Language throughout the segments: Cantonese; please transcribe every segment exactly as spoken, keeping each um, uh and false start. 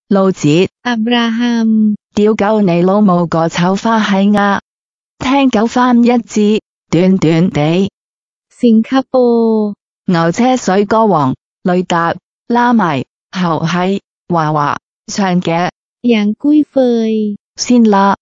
老子อับราฮัม屌鳩你老母個臭花閪啊！聽狗翻一字，短短地。 สิงคโปร์牛車水歌王，雷達，拉埋，後係，華華，唱嘅， หยางกุ้ยเฟย先啦。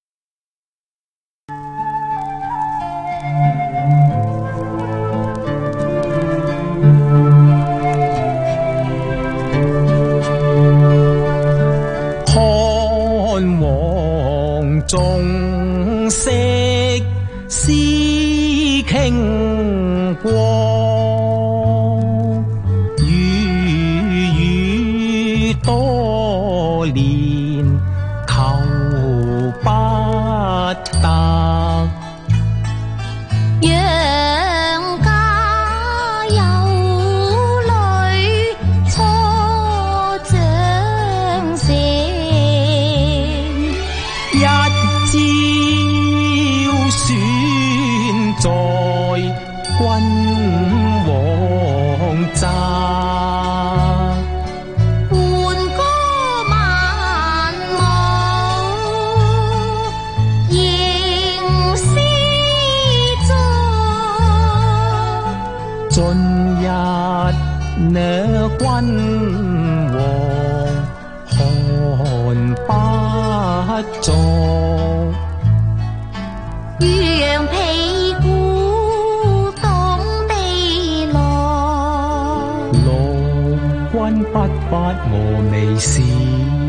看黃眾色思傾國，雨雨多年求不得。 楊家有淚初將成， 一朝選在君王宅。 換歌萬舞仍是在， 盡日那君王看不着。 如羊皮鼓當地來， 郎君不發峨眉時。